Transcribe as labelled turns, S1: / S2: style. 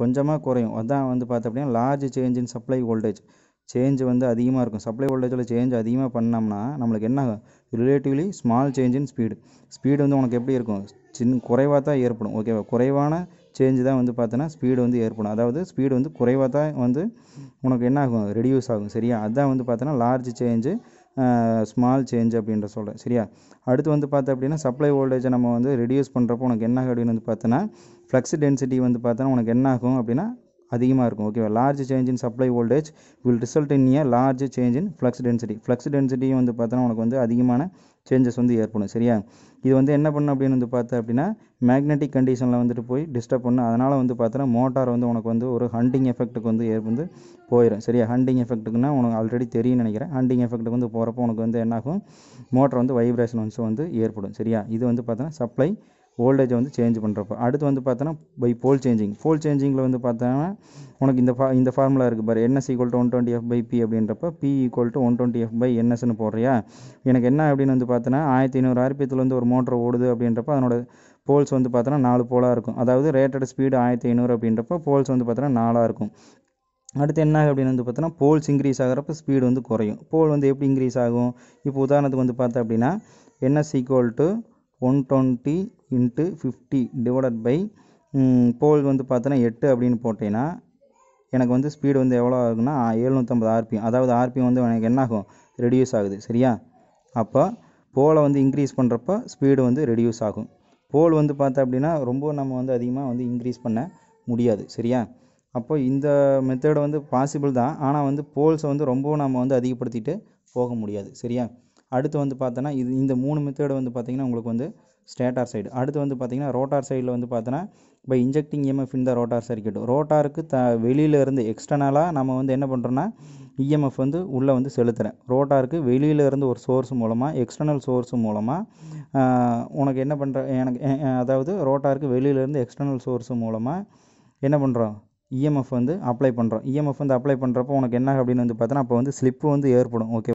S1: கொஞ்சமாக குறையும். அதான் வந்து பார்த்த அப்படின்னா large change in supply voltage. Change வந்து அதிகமாக இருக்கும். சப்ளை வோல்டேஜில் சேஞ்ச் அதிகமாக பண்ணோம்னா நம்மளுக்கு என்ன ஆகும்? Relatively small change in speed. Speed வந்து உனக்கு எப்படி இருக்கும்? குறைவாக தான் ஏற்படும். ஓகேவா? குறைவான சேஞ்சு தான் வந்து பார்த்தோன்னா ஸ்பீடு வந்து ஏற்படும். அதாவது ஸ்பீடு வந்து குறைவாக தான் வந்து உனக்கு என்ன ஆகும்? ரெடியூஸ் ஆகும். சரியா? அதுதான் வந்து பார்த்தோன்னா லார்ஜ் சேஞ்சு ஸ்மால் சேஞ்ச் அப்படின்ற சொல்கிறேன். சரியா? அடுத்து வந்து பார்த்த அப்படின்னா சப்ளை வோல்டேஜை நம்ம வந்து ரெடியூஸ் பண்ணுறப்போ உனக்கு என்ன ஆகும் அப்படின்னு வந்து பார்த்தோன்னா ஃப்ளக்ஸ் டென்சிட்டி வந்து பார்த்தோன்னா உனக்கு என்ன ஆகும் அப்படின்னா அதிகமாக இருக்கும். ஓகேவா? Large change in supply voltage will result in a large change in flux density. Flux டென்சிட்டியும் வந்து பார்த்தோன்னா உனக்கு வந்து அதிகமான சேஞ்சஸ் வந்து ஏற்படும். சரியா? இது வந்து என்ன பண்ணும் அப்படின்னு வந்து பார்த்தா அப்படின்னா மேக்னெட்டிக் கண்டிஷனில் வந்துட்டு போய் டிஸ்டர்ப் பண்ணும். அதனால் வந்து பார்த்தோன்னா மோட்டார் வந்து உனக்கு வந்து ஒரு ஹண்டிங் எஃபெக்ட்டுக்கு வந்து போயிடும். சரியா? ஹண்டிங் எஃபெக்ட்டுக்குன்னா உனக்கு ஆல்ரெடி தெரியும்னு நினைக்கிறேன். ஹண்டிங் எஃபெக்ட்டுக்கு வந்து போகிறப்போ உனக்கு வந்து என்னாகும்? மோட்டர் வந்து வைப்ரேஷன் வந்து ஏற்படும். சரியா? இது வந்து பார்த்தோன்னா சப்ளை வோல்டேஜை வந்து சேஞ்ச் பண்ணுறப்போ. அடுத்து வந்து பார்த்தோன்னா பை போல் சேஞ்சிங். போல் சேஞ்சிங்கில் வந்து பார்த்தோன்னா உனக்கு இந்த ஃபார்முலா இருக்குது பாரு. NS = 120F/P அப்படின்றப்ப P = 120F/NSன்னு போடுறியா? எனக்கு என்ன அப்படின்னு வந்து பார்த்தோன்னா 1500 RPMத்தில் வந்து ஒரு மோட்டர் ஓடுது அப்படின்றப்ப அதனோட போல்ஸ் வந்து பார்த்தோன்னா 4 போலாக இருக்கும். அதாவது ரேட்டட் ஸ்பீடு 1500 அப்படின்றப்ப போல்ஸ் வந்து பார்த்தோன்னா 4ஆக இருக்கும். அடுத்து என்ன அப்படின்னு வந்து பார்த்தோன்னா போல்ஸ் இன்க்ரீஸ் ஆகிறப்ப ஸ்பீடு வந்து குறையும். போல் வந்து எப்படி இன்க்ரீஸ் ஆகும்? இப்போ உதாரணத்துக்கு வந்து பார்த்தா அப்படின்னா NS = 120 × 50 டிவைடட் பை போல் வந்து பார்த்தோன்னா 8 அப்படின்னு போட்டேன்னா எனக்கு வந்து ஸ்பீடு வந்து எவ்வளோ ஆகுதுன்னா 750 RPM. அதாவது RPM வந்து எனக்கு என்ன ஆகும்? ரெடியூஸ் ஆகுது. சரியா? அப்போ போலை வந்து இன்க்ரீஸ் பண்ணுறப்போ ஸ்பீடு வந்து ரெடியூஸ் ஆகும். போல் வந்து பார்த்தா அப்படின்னா ரொம்ப நம்ம வந்து அதிகமாக வந்து இன்க்ரீஸ் பண்ண முடியாது. சரியா? அப்போ இந்த மெத்தடு வந்து பாசிபிள் தான். ஆனால் வந்து போல்ஸை வந்து ரொம்பவும் நம்ம வந்து அதிகப்படுத்திட்டு போக முடியாது. சரியா? அடுத்து வந்து பார்த்தோன்னா இந்த 3 மெத்தேடு வந்து பார்த்திங்கன்னா உங்களுக்கு வந்து ஸ்டேட்டார் சைடு. அடுத்து வந்து பார்த்திங்கன்னா ரோட்டார் சைடில் வந்து பார்த்தோன்னா பை இன்ஜெக்டிங் EMF இந்த ரோட்டார் சர்க்யூட். ரோட்டாருக்கு வெளியிலேருந்து எக்ஸ்டர்னலாக நம்ம வந்து என்ன பண்ணுறோன்னா EMF வந்து உள்ளே வந்து செலுத்துகிறேன். ரோட்டாருக்கு வெளியிலேருந்து ஒரு சோர்ஸ் மூலமாக எக்ஸ்டர்னல் சோர்ஸ் மூலமாக உனக்கு என்ன பண்ணுற அதாவது ரோட்டாருக்கு வெளியிலேருந்து எக்ஸ்டர்னல் சோர்ஸ் மூலமாக என்ன பண்ணுறோம்? EMF வந்து அப்ளை பண்ணுறோம். EMF வந்து அப்ளை பண்ணுறப்போ உனக்கு என்ன அப்படின்னு வந்து பார்த்தோன்னா அப்போ வந்து ஸ்லிப்பு வந்து ஏற்படும். ஓகே.